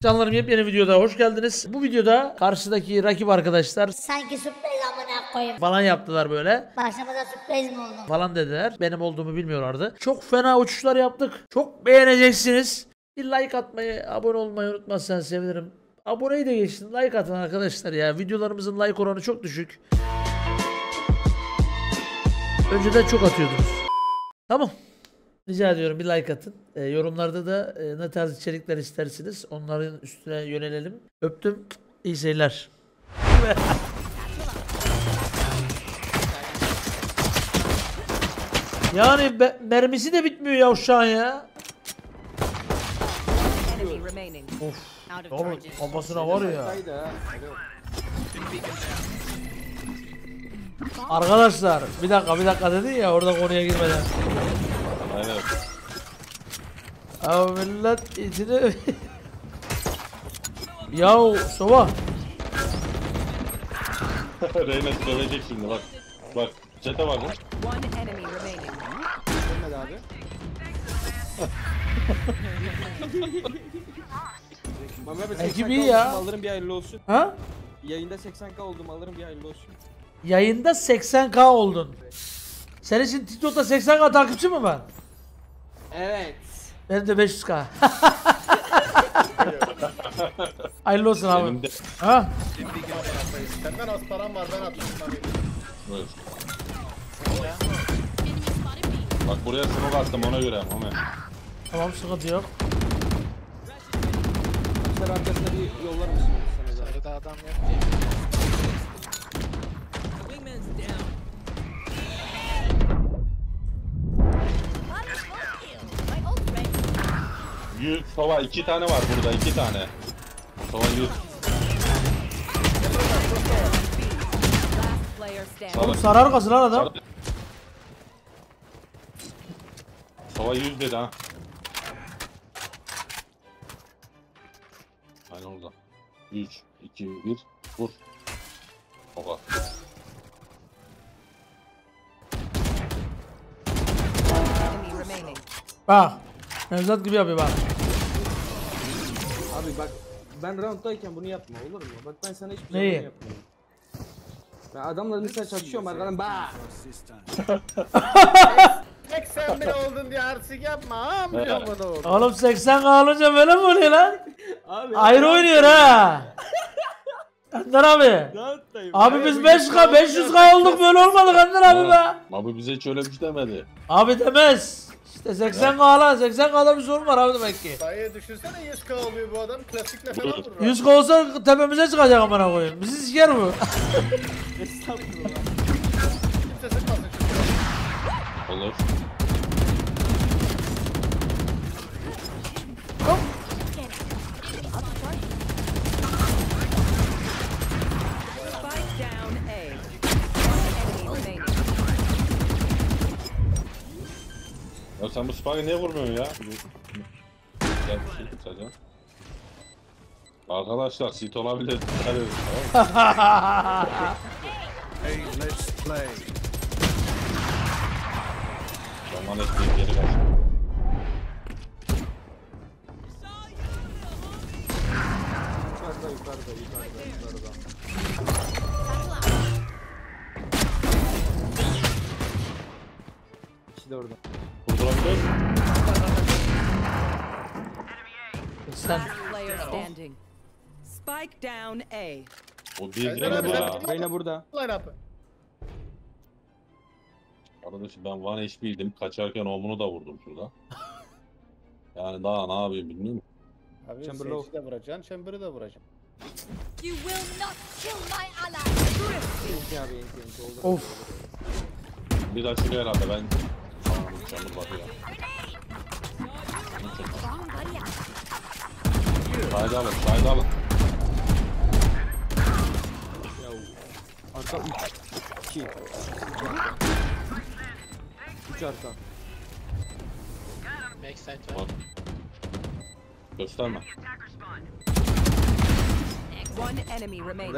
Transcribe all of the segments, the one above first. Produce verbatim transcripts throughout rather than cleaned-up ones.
Canlarım yepyeni videoda hoş geldiniz. Bu videoda karşıdaki rakip arkadaşlar Sanki sürpriz amına koyayım. falan yaptılar böyle. Başımıza sürpriz mi oldu? Falan dediler. Benim olduğumu bilmiyorlardı. Çok fena uçuşlar yaptık. Çok beğeneceksiniz. Bir like atmayı, abone olmayı unutmazsanız sevinirim. Aboneyi de geçtin. Like atın arkadaşlar ya. Videolarımızın like oranı çok düşük. Önceden çok atıyordunuz. Tamam. Rica ediyorum bir like atın. E, yorumlarda da e, ne tarz içerikler istersiniz onların üstüne yönelelim. Öptüm. İyi seyirler. Yani be, mermisi de bitmiyor ya uşağın ya. Of. Oğlum kafasına var ya. Arkadaşlar bir dakika bir dakika dedin ya orada konuya girmeden. Aynen. Ya millet içine... Yahu Sova. Reyna dövecek şimdi bak. Bak çete var mı? Ölmedi abi. Mami abi Ekip seksen iyi K ya. oldum, alırım bir hayırlı olsun. Ha? Yayında seksen K oldum, alırım bir hayırlı olsun. Yayında seksen K oldun. Senin için TikTok'ta seksen K takipçi mi var? Evet. Benim de beş yüz K. Hayırlı olsun abi. Benim de. Ha? Senden az param var ben attım. Buyur. Bak buraya smoke attım ona göre ama. Tamam sıkıntı yok. Sen arkasına bir yollar mısın? Sana da. Sarıda adam yok. Yüz sova iki tane var burada iki tane. Sova yüz. Oğlum sarar kasın lan adam. Sova yüz dedi ha. Aynen orada. üç, iki, bir, vur. Oha. Bak. Nevzat gibi yapıyor bak. Abi bak ben rounddayken bunu yapma olur mu? Bak ben sana hiçbir Neyi? zaman yapmıyorum. Ben adamla mesela çatışıyorum arkadan ba. seksen bin oldun diye artık yapma amca bunu oldu. Oğlum seksen K alınca böyle mi oluyor lan? Abi Ayrı oynuyor ha. Ender abi. rounddayım. Abi biz beş K beş yüz K olduk böyle olmadık Ender abi be. Abi bize hiç öyle bir şey demedi. Abi demez. İşte seksen K lan seksen K'da bir sorun var abi demek ki. Dayı düşünsene yüz K oluyor bu adam klasikle falan vurur. yüz K olsa tepemize çıkacak amına koyayım. Bizi siker bu. Estağfurullah. Kimse sıkmasın şimdi. Olur. Ya sen bu spike'ı niye vurmuyorsun ya? Gel bir şey tutacağım. Arkadaşlar sit olabilir. Dikkat edin, tamam mı? Hey, let's play. Zaman ettiğin geri kaç. Yukarıda yukarıda yukarıda yukarıda. İkisi de orada. Vurdurabiliyor musun? Sen Spike down A. O bir Reyna gene bu ya. Reyna burada. Line up'ı. Arkadaşım ben one H P'ydim. Kaçarken omunu da vurdum şurada. Yani daha ne yapayım bilmiyorum. Abi Chamber Sage'i de vuracaksın, Chamber'ı da vuracaksın. You will not kill my ally. Enti abi enti enti oldu. of. Bir daha çıkıyor herhalde ben. Tamam canım bakıyor. Sayda alın, sayda alın. Ya arka üç. iki. üç arka. Bak. Gösterme. One enemy remaining.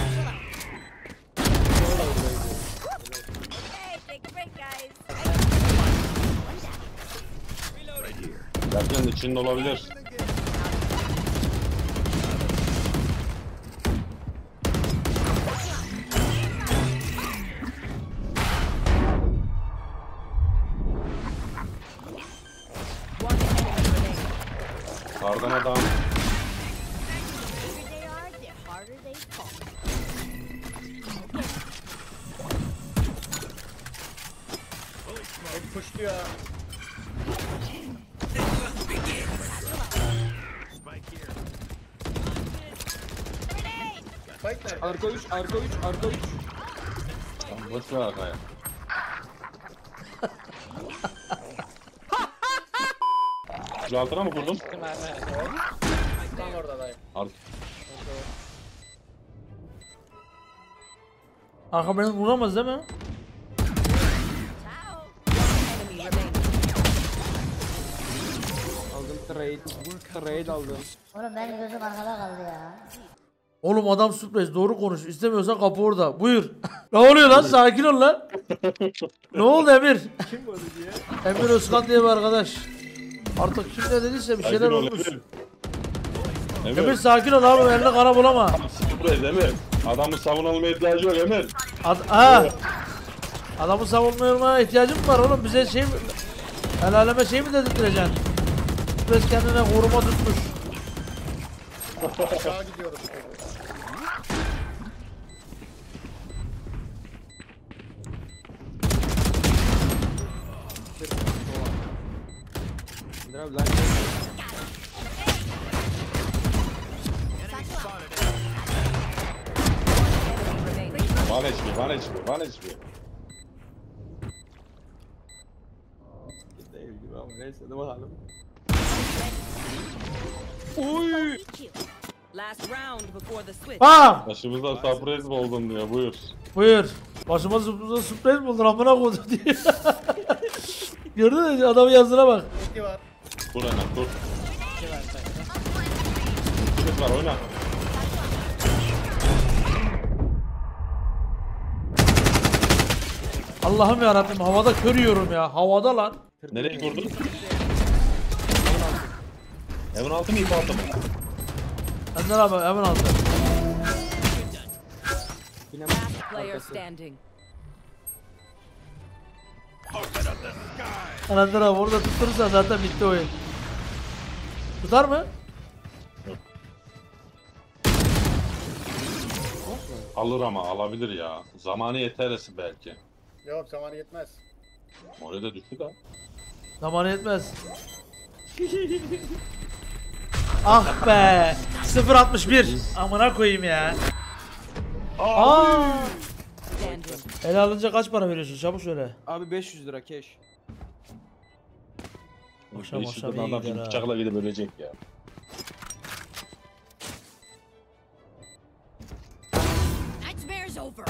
Hey, take a break, guys. Derken içinde olabilir. ya. Spike nerede? Arka üç, arka üç, arka üç. Tamam boş ver arkaya. Şu altına mı kurdun? Tam orada dayı. Alt. Arka beni vuramaz değil mi? Enemy remaining. Aldım trade. Trade aldım. Oğlum benim gözüm arkada kaldı ya. Oğlum adam sürpriz doğru konuş. İstemiyorsan kapı orada. Buyur. Ne oluyor lan? Sakin ol lan. Ne oldu Emir? Kim var diye? Emir Özkan diye bir arkadaş. Artık kim ne dediyse bir şeyler Sakin ol, olmuş. Emir. Emir Emir. sakin ol abi, eline kara bulama. Buraya Emir. Adamın savunulmaya ihtiyacı yok Emir. Ad ha. Adamı savunmaya ihtiyacım var oğlum. Bize şey mi? El aleme şey mi dedirteceksin? Sürpriz kendine koruma tutmuş. Aşağı gidiyoruz. Ender abi lan. Enemy remaining. One H P, one H P, one H P. Değil gibi ama neyse de bakalım. Last round before the switch. Ha! Başımızda surprise mi oldun diyor, buyur. Buyur. Başıma sürpriz sürpriz mi olur amına koydu diye. Gördün mü adamın yazdığına bak. İki var. Dur hemen, dur. Kız var, oyna. Allah'ım ya Rabbim, havada kör yiyorum ya. Havada lan. Nereye kurdun? Evin altı mı, ip altı mı? Ender abi hemen aldı. Yine Last player standing. Ender abi orada tutturursan zaten bitti oyun. Tutar mı? Alır ama, alabilir ya. Zamanı yeterlisi belki. Yok zamanı yetmez. Oraya da düştü da. Zamanı yetmez. Ah be. sıfır altmış bir. Amına koyayım ya. Aa! Standing. Ele alınca kaç para veriyorsun? Çabuk söyle. abi beş yüz lira cash. Akşam beş akşam yüzden iyi adam gider şimdi ha. bıçakla gidip ölecek ya. Nightmare's over.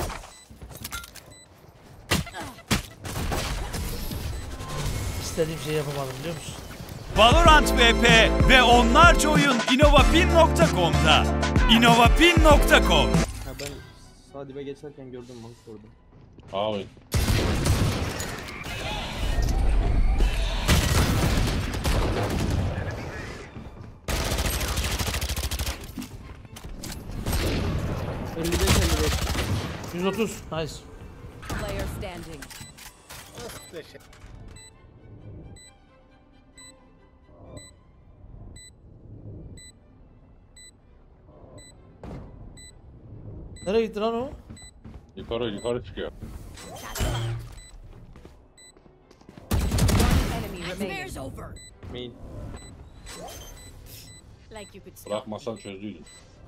İstediğim şeyi yapamadım biliyor musun? Valorant V P ve onlarca oyun innovapin nokta com'da. innovapin nokta com. Ha ben sağ dibe geçerken gördüm bak sordum. Aa oyun. elli beş elli beş. yüz otuz. Nice. Player standing. Nasıl leşe? Nereye gitti lan o? Yukarı yukarı çıkıyor. Enemy remaining. Nightmare's over. Main. Like you could stop. Bırakmasan çözdüydün.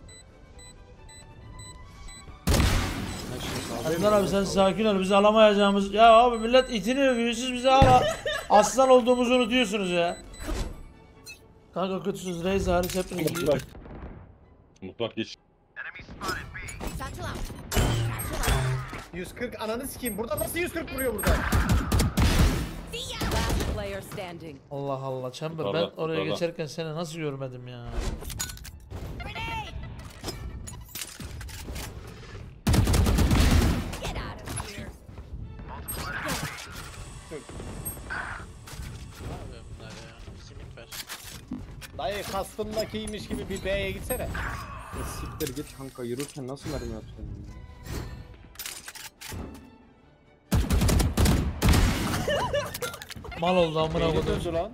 Ender abi sen sakin ol, bizi alamayacağımız... Ya abi millet itini övüyor, siz bizi ala... Aslan olduğumuzu unutuyorsunuz ya. Kanka kötüsünüz, Reis hariç hepiniz iyi. Mutlak. Mutlak geç. Satchel out. Satchel out. yüz kırk ananı sikeyim. Burada nasıl yüz kırk vuruyor burada? Last player standing. Allah Allah Chamber, ben Yukarıda, oraya yukarıda. geçerken seni nasıl görmedim ya. Get out of here. Dayı kastımdakiymiş gibi bir B'ye gitsene. Ya siktir git kanka yürürken nasıl mermi yapıyorsun ya? Mal oldu amına B'ye koydum. döndü lan.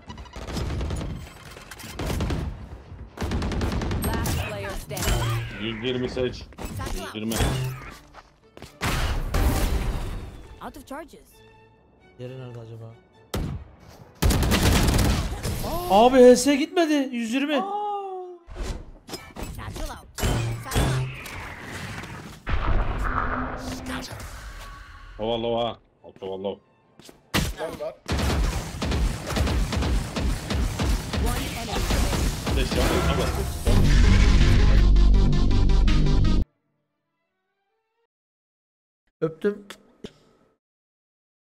Last player standing. yüz yirmi seç. yüz yirmi. Out of charges. Yeri nerede acaba? Abi H S gitmedi. yüz yirmi. Satchel out. Satchel out. Lova lova. Lova lova. One enemy remaining. Ateş yapma. Tamam. Öptüm.